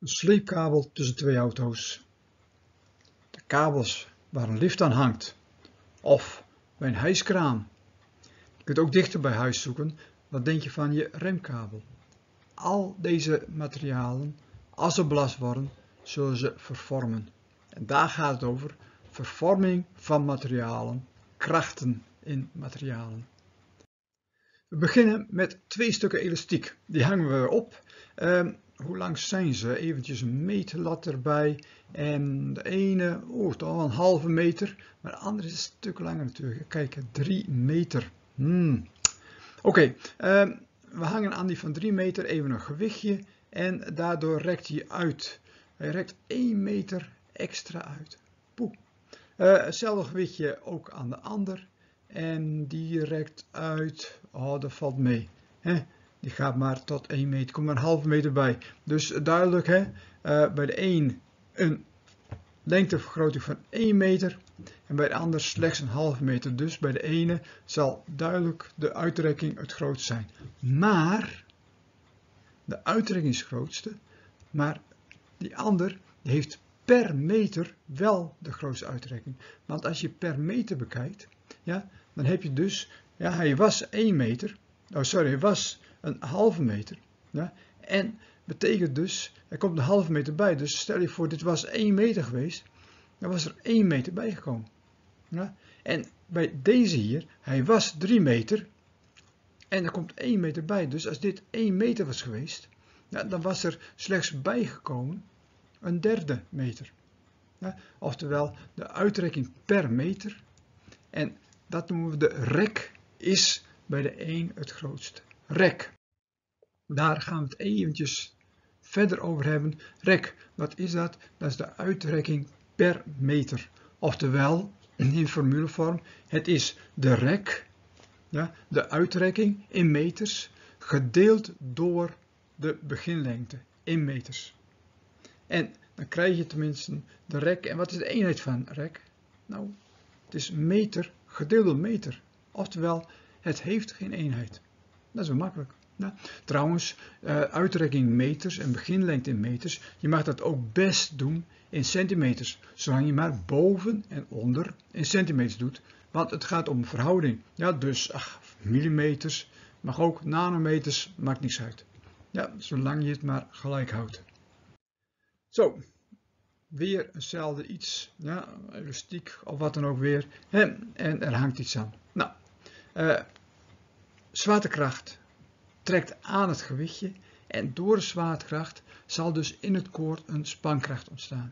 Een sleepkabel tussen twee auto's. De kabels waar een lift aan hangt. Of bij een hijskraan. Je kunt ook dichter bij huis zoeken. Wat denk je van je remkabel? Al deze materialen, als ze belast worden, zullen ze vervormen. En daar gaat het over. Vervorming van materialen, krachten in materialen. We beginnen met 2 stukken elastiek. Die hangen we op. Hoe lang zijn ze? Eventjes een meetlat erbij. En de ene, toch wel een halve meter. Maar de andere is een stuk langer natuurlijk. Kijk, 3 meter. Oké, we hangen aan die van 3 meter even een gewichtje. En daardoor rekt hij uit. Hij rekt 1 meter extra uit. Hetzelfde gewichtje ook aan de ander. En die rekt uit, dat valt mee. Die gaat maar tot 1 meter, komt maar een halve meter bij. Dus duidelijk, bij de een een lengtevergroting van 1 meter en bij de ander slechts een halve meter. Dus bij de ene zal duidelijk de uitrekking het grootst zijn. Maar de uitrekking is het grootste, maar die ander heeft per meter wel de grootste uitrekking. Want als je per meter bekijkt, dan heb je dus, hij was 1 meter, hij was een halve meter. En betekent dus, er komt een halve meter bij, dus stel je voor dit was 1 meter geweest, dan was er 1 meter bijgekomen. En bij deze hier, hij was 3 meter en er komt 1 meter bij, dus als dit 1 meter was geweest, dan was er slechts bijgekomen een derde meter. Oftewel de uitrekking per meter. En dat noemen we de rek, is bij de een het grootste. Rek. Daar gaan we het eventjes verder over hebben. Rek, wat is dat? Dat is de uitrekking per meter. Oftewel, in formulevorm, het is de rek, de uitrekking in meters, gedeeld door de beginlengte in meters. En dan krijg je tenminste de rek. En wat is de eenheid van rek? Nou, het is meter gedeeld door meter. Oftewel, het heeft geen eenheid. Dat is wel makkelijk. Trouwens, uitrekking meters en beginlengte in meters. Je mag dat ook best doen in centimeters. Zolang je maar boven en onder in centimeters doet. Want het gaat om verhouding. Dus millimeters, mag ook nanometers, maakt niks uit. Zolang je het maar gelijk houdt. Zo, weer hetzelfde iets, elastiek of wat dan ook weer, en er hangt iets aan. Nou, zwaartekracht trekt aan het gewichtje en door de zwaartekracht zal dus in het koord een spankracht ontstaan.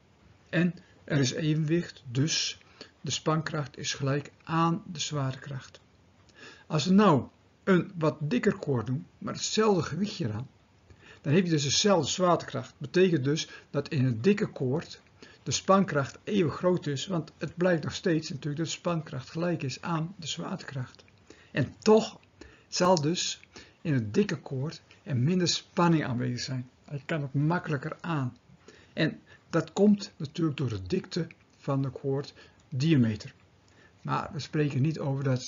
En er is evenwicht, dus de spankracht is gelijk aan de zwaartekracht. Als we nou een wat dikker koord doen, maar hetzelfde gewichtje eraan, dan heb je dus dezelfde zwaartekracht. Betekent dus dat in het dikke koord de spankracht even groot is, want het blijkt nog steeds natuurlijk dat de spankracht gelijk is aan de zwaartekracht. En toch zal dus in het dikke koord er minder spanning aanwezig zijn. Je kan het makkelijker aan. En dat komt natuurlijk door de dikte van de koorddiameter. Maar we spreken niet over dat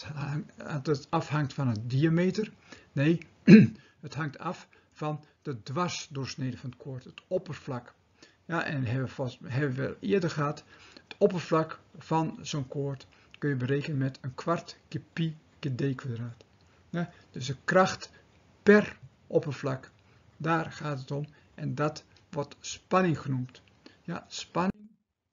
het afhangt van het diameter. Nee, het hangt af van de dwarsdoorsnede van het koord, het oppervlak. En hebben we eerder gehad, het oppervlak van zo'n koord kun je berekenen met een kwart keer pi keer d kwadraat. Dus de kracht per oppervlak, daar gaat het om. En dat wordt spanning genoemd. Spanning.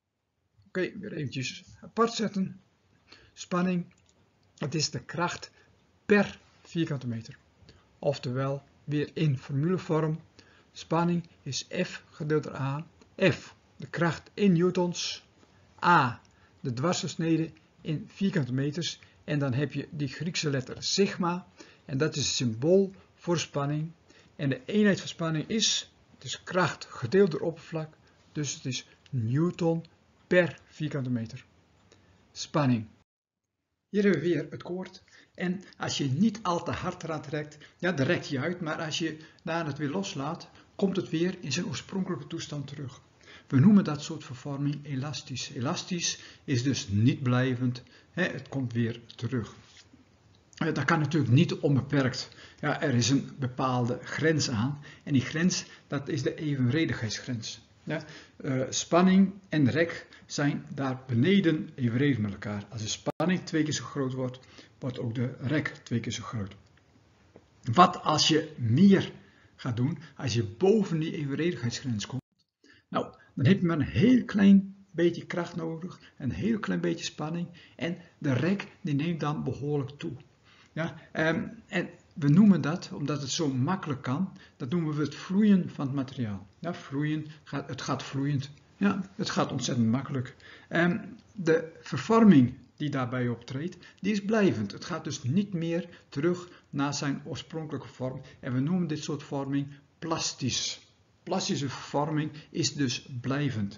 Oké, weer eventjes apart zetten. Spanning, het is de kracht per vierkante meter. Oftewel, weer in formulevorm. Spanning is F gedeeld door A. F, de kracht in newtons. A, de dwarsdoorsnede in vierkante meters. En dan heb je die Griekse letter sigma. En dat is het symbool voor spanning. En de eenheid van spanning is, het is kracht gedeeld door oppervlak. Dus het is newton per vierkante meter. Spanning. Hier hebben we weer het koord. En als je niet al te hard eraan trekt, dan rekt hij uit. Maar als je daar het weer loslaat, komt het weer in zijn oorspronkelijke toestand terug. We noemen dat soort vervorming elastisch. Elastisch is dus niet blijvend. Het komt weer terug. Dat kan natuurlijk niet onbeperkt. Ja, er is een bepaalde grens aan en die grens, dat is de evenredigheidsgrens. Ja, spanning en rek zijn daar beneden evenredig met elkaar. Als de spanning 2 keer zo groot wordt, wordt ook de rek 2 keer zo groot. Wat als je meer gaat doen, als je boven die evenredigheidsgrens komt? Nou, dan heb je maar een heel klein beetje kracht nodig, een heel klein beetje spanning en de rek die neemt dan behoorlijk toe. Ja, en we noemen dat, omdat het zo makkelijk kan, dat noemen we het vloeien van het materiaal. Ja, vloeien, het gaat vloeiend. Ja, het gaat ontzettend makkelijk. De vervorming die daarbij optreedt, die is blijvend. Het gaat dus niet meer terug naar zijn oorspronkelijke vorm. En we noemen dit soort vorming plastisch. Plastische vervorming is dus blijvend.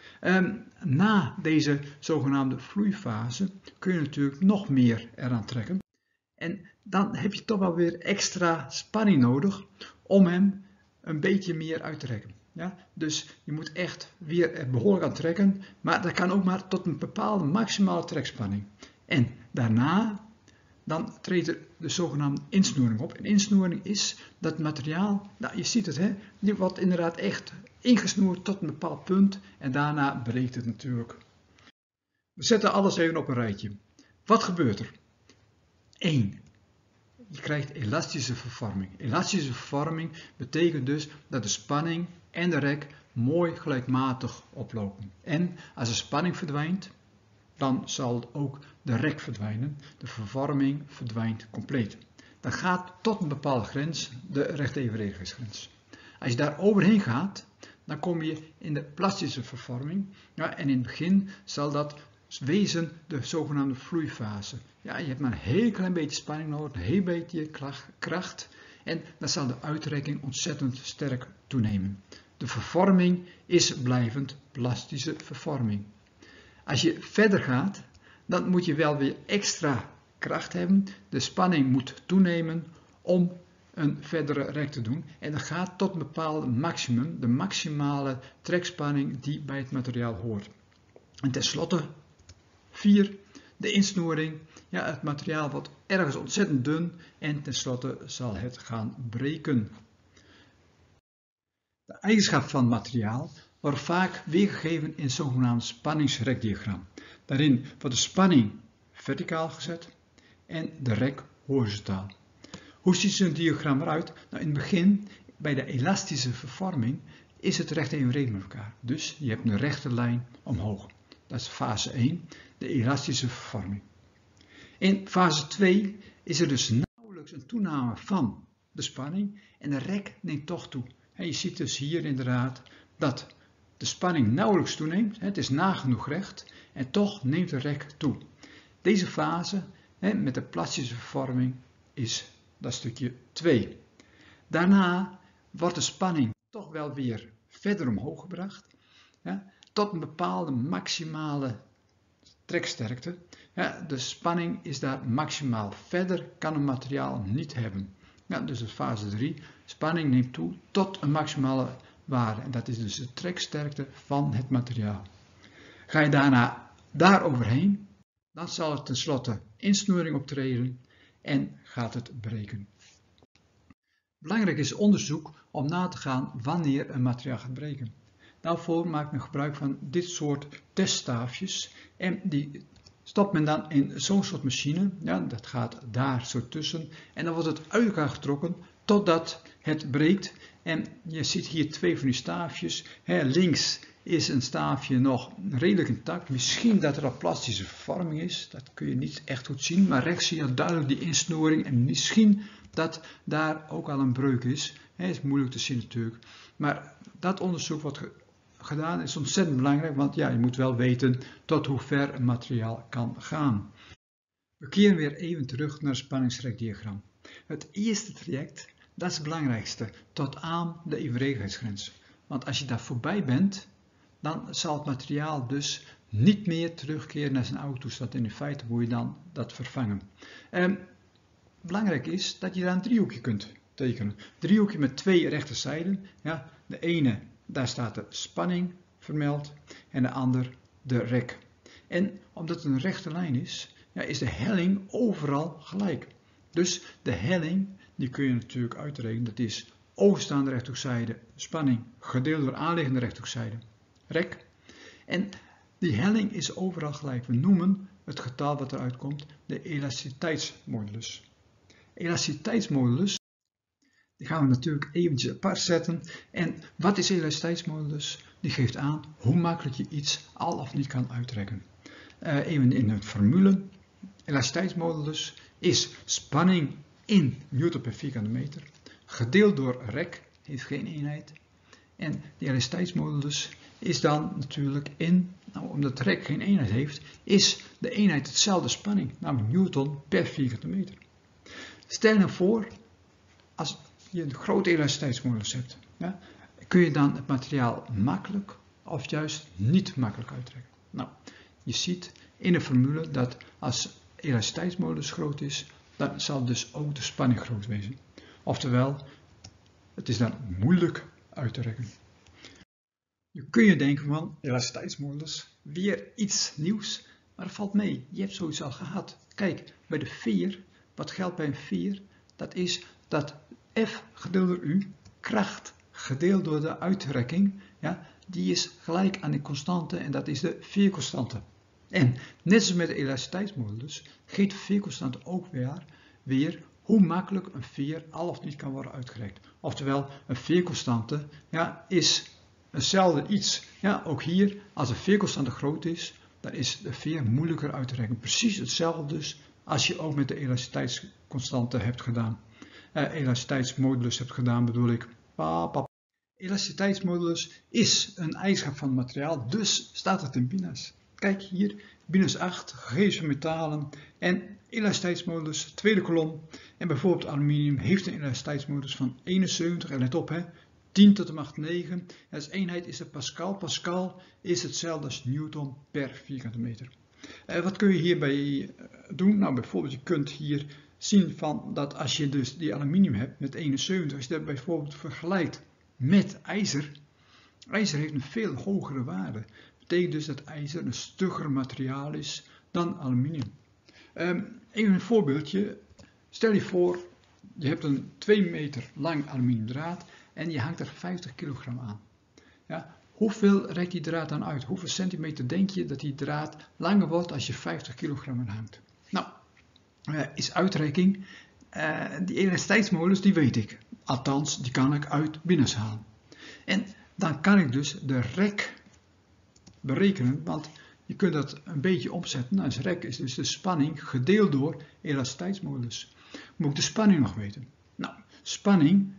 Na deze zogenaamde vloeifase kun je natuurlijk nog meer eraan trekken. En dan heb je toch wel weer extra spanning nodig om hem een beetje meer uit te trekken. Ja? Dus je moet echt weer behoorlijk aan trekken, maar dat kan ook maar tot een bepaalde maximale trekspanning. En daarna dan treedt er de zogenaamde insnoering op. En insnoering is dat materiaal, nou je ziet het, hè, die wordt inderdaad echt ingesnoerd tot een bepaald punt en daarna breekt het natuurlijk. We zetten alles even op een rijtje. Wat gebeurt er? 1. Je krijgt elastische vervorming. Elastische vervorming betekent dus dat de spanning en de rek mooi gelijkmatig oplopen. En als de spanning verdwijnt, dan zal ook de rek verdwijnen. De vervorming verdwijnt compleet. Dat gaat tot een bepaalde grens, de rechte evenredigheidsgrens. Als je daar overheen gaat, dan kom je in de plastische vervorming. Ja, en in het begin zal dat wezen de zogenaamde vloeifase. Ja, je hebt maar een heel klein beetje spanning nodig, een heel beetje kracht. En dan zal de uitrekking ontzettend sterk toenemen. De vervorming is blijvend plastische vervorming. Als je verder gaat, dan moet je wel weer extra kracht hebben. De spanning moet toenemen om een verdere rek te doen. En dat gaat tot een bepaald maximum, de maximale trekspanning die bij het materiaal hoort. En tenslotte 4, de insnoering. Ja, het materiaal wordt ergens ontzettend dun en tenslotte zal het gaan breken. De eigenschappen van het materiaal worden vaak weergegeven in het zogenaamde spanningsrekdiagram. Daarin wordt de spanning verticaal gezet en de rek horizontaal. Hoe ziet zo'n diagram eruit? Nou, in het begin, bij de elastische vervorming, is het recht evenredig met elkaar. Dus je hebt een rechte lijn omhoog. Dat is fase 1, de elastische vervorming. In fase 2 is er dus nauwelijks een toename van de spanning en de rek neemt toch toe. En je ziet dus hier inderdaad dat de spanning nauwelijks toeneemt. Het is nagenoeg recht en toch neemt de rek toe. Deze fase met de plastische vervorming is dat stukje 2. Daarna wordt de spanning toch wel weer verder omhoog gebracht. Tot een bepaalde maximale treksterkte. Ja, de spanning is daar maximaal. Verder kan een materiaal niet hebben. Ja, dus in fase 3, spanning neemt toe tot een maximale waarde. En dat is dus de treksterkte van het materiaal. Ga je daarna daaroverheen, dan zal er tenslotte insnoering optreden en gaat het breken. Belangrijk is onderzoek om na te gaan wanneer een materiaal gaat breken. Daarvoor maakt men gebruik van dit soort teststaafjes en die stopt men dan in zo'n soort machine. Ja, dat gaat daar zo tussen en dan wordt het uit elkaar getrokken totdat het breekt. En je ziet hier 2 van die staafjes. Links is een staafje nog redelijk intact. Misschien dat er al plastische vervorming is, dat kun je niet echt goed zien. Maar rechts zie je duidelijk die insnoering en misschien dat daar ook al een breuk is. Het is moeilijk te zien natuurlijk. Maar dat onderzoek wordt gedaan is ontzettend belangrijk, want ja, je moet wel weten tot hoe ver een materiaal kan gaan. We keren weer even terug naar het spanningsrekdiagram. Het eerste traject, dat is het belangrijkste, tot aan de evenredigheidsgrens. Want als je daar voorbij bent, dan zal het materiaal dus niet meer terugkeren naar zijn oude toestand. En in feite moet je dan dat vervangen. Belangrijk is dat je daar een driehoekje kunt tekenen. Een driehoekje met 2 rechte zijden. Ja, de ene, daar staat de spanning vermeld en de ander de rek. En omdat het een rechte lijn is, ja, is de helling overal gelijk. Dus de helling, die kun je natuurlijk uitrekenen, dat is overstaande rechthoekzijde spanning gedeeld door aanliggende rechthoekzijde rek. En die helling is overal gelijk. We noemen het getal wat eruit komt de elasticiteitsmodulus. Elasticiteitsmodulus, die gaan we natuurlijk eventjes apart zetten. En wat is elasticiteitsmodulus? Die geeft aan hoe makkelijk je iets al of niet kan uitrekken. Even in het formule. Elasticiteitsmodulus is spanning in newton per vierkante meter gedeeld door rek, heeft geen eenheid. En die elasticiteitsmodulus is dan natuurlijk omdat rek geen eenheid heeft, is de eenheid hetzelfde spanning, namelijk newton per vierkante meter. Stel nou voor, als je een grote elasticiteitsmodulus hebt, ja, kun je dan het materiaal makkelijk of juist niet makkelijk uittrekken. Nou, je ziet in de formule dat als elasticiteitsmodulus groot is, dan zal dus ook de spanning groot wezen. Oftewel, het is dan moeilijk uit te rekenen. Je kun je denken van elasticiteitsmodulus, weer iets nieuws, maar dat valt mee. Je hebt zoiets al gehad. Kijk, bij de veer, wat geldt bij een veer? Dat is dat F gedeeld door U, kracht gedeeld door de uitrekking, ja, die is gelijk aan de constante en dat is de veerconstante. En net zoals met de elasticiteitsmodulus geeft de veerconstante ook weer hoe makkelijk een veer al of niet kan worden uitgerekend. Oftewel, een veerconstante is hetzelfde iets. Ja, ook hier, als de veerconstante groot is, dan is de veer moeilijker uit te rekenen. Precies hetzelfde dus als je ook met de elasticiteitsconstante hebt gedaan. Elasticiteitsmodulus hebt gedaan, bedoel ik. Elasticiteitsmodulus is een eigenschap van het materiaal, dus staat het in binas. Kijk hier, binas 8, gegevens van metalen en elasticiteitsmodulus, tweede kolom. En bijvoorbeeld aluminium heeft een elasticiteitsmodulus van 71, en let op hè, 10 tot de macht 9. Als eenheid is de pascal. Pascal is hetzelfde als newton per vierkante meter. Wat kun je hierbij doen? Nou, bijvoorbeeld je kunt hier zien van dat als je dus die aluminium hebt met 71, als je dat bijvoorbeeld vergelijkt met ijzer. IJzer heeft een veel hogere waarde. Dat betekent dus dat ijzer een stugger materiaal is dan aluminium. Even een voorbeeldje. Stel je voor, je hebt een 2 meter lang aluminiumdraad en je hangt er 50 kilogram aan. Ja, hoeveel rekt die draad dan uit? Hoeveel centimeter denk je dat die draad langer wordt als je 50 kilogram aan hangt? Nou, is uitrekking. Die elasticiteitsmodulus, die weet ik. Althans, die kan ik uit binas halen. En dan kan ik dus de rek berekenen, want je kunt dat een beetje omzetten. Nou, dus rek is dus de spanning gedeeld door elasticiteitsmodulus. Moet ik de spanning nog weten? Nou, spanning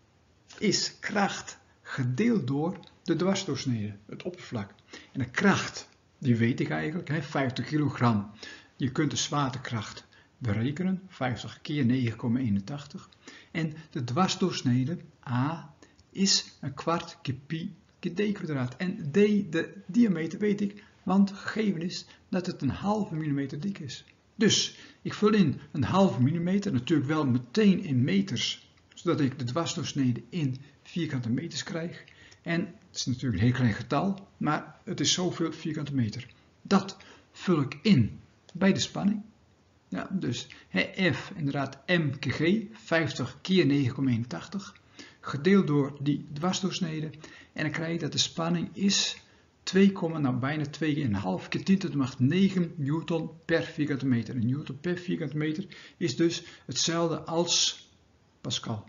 is kracht gedeeld door de dwarsdoorsnede, het oppervlak. En de kracht, die weet ik eigenlijk, hè, 50 kilogram. Je kunt de zwaartekracht berekenen, 50 keer 9,81. En de dwarsdoorsnede, A, is een kwart keer pi keer d kwadraat. En d, de diameter, weet ik, want gegeven is dat het een halve millimeter dik is. Dus ik vul in een halve millimeter, natuurlijk wel meteen in meters, zodat ik de dwarsdoorsnede in vierkante meters krijg. En het is natuurlijk een heel klein getal, maar het is zoveel vierkante meter. Dat vul ik in bij de spanning. Ja, dus F, inderdaad m keer g, 50 keer 9,81, gedeeld door die dwarsdoorsnede. En dan krijg je dat de spanning is 2, bijna 2,5 keer 10 tot de macht 9 newton per vierkante meter. En newton per vierkante meter is dus hetzelfde als pascal.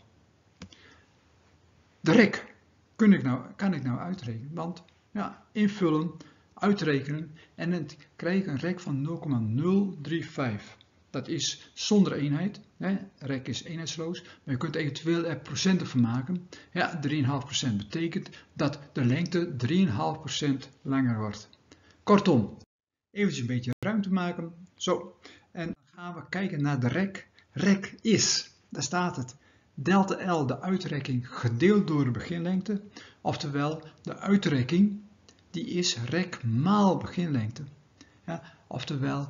De rek kan ik nou uitrekenen, want ja, invullen, uitrekenen en dan krijg ik een rek van 0,035. Dat is zonder eenheid, hè. Rek is eenheidsloos, maar je kunt eventueel er procenten van maken. Ja, 3,5% betekent dat de lengte 3,5% langer wordt. Kortom, eventjes een beetje ruimte maken. Zo, en dan gaan we kijken naar de rek. Rek is, daar staat het, delta L, de uitrekking, gedeeld door de beginlengte. Oftewel, de uitrekking, die is rek maal beginlengte. Ja, oftewel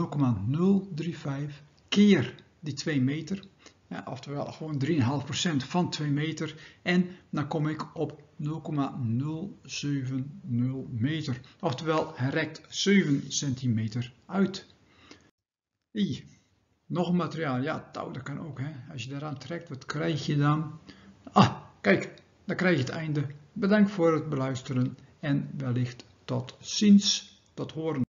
0,035 keer die 2 meter. Ja, oftewel gewoon 3,5% van 2 meter. En dan kom ik op 0,070 meter. Oftewel, hij rekt 7 centimeter uit. Nog een materiaal, ja, touw, dat kan ook. Hè? Als je daaraan trekt, wat krijg je dan? Kijk, dan krijg je het einde. Bedankt voor het beluisteren en wellicht tot ziens, tot horen.